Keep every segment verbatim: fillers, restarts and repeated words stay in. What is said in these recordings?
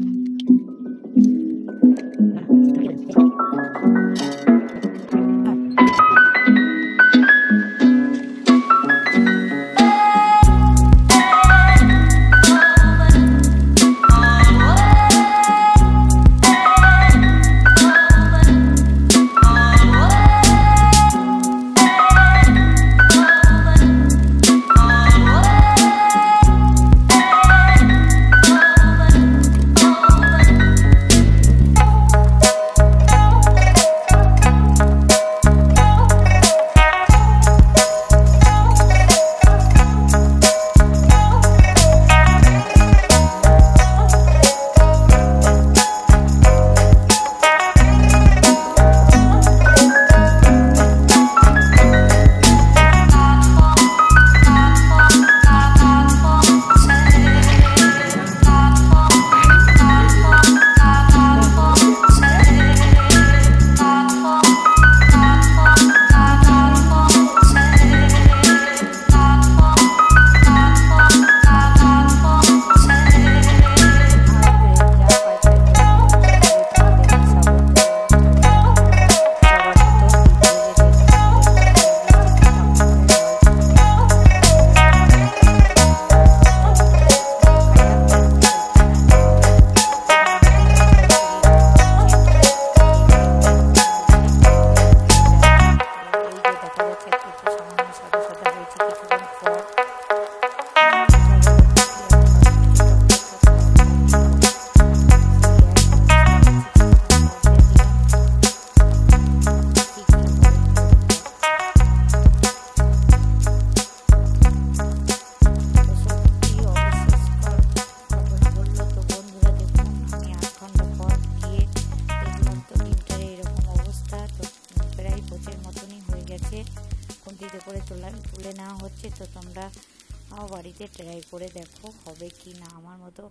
খুন্তিতে করে তোলা তুলে নেওয়া হচ্ছে। তো তোমরা বাড়িতে ট্রাই করে দেখো হবে কি না। আমার মতো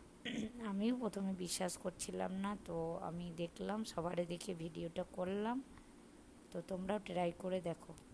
আমিও প্রথমে বিশ্বাস করছিলাম না, তো আমি দেখলাম, সবারে দেখে ভিডিওটা করলাম। তো তোমরাও ট্রাই করে দেখো।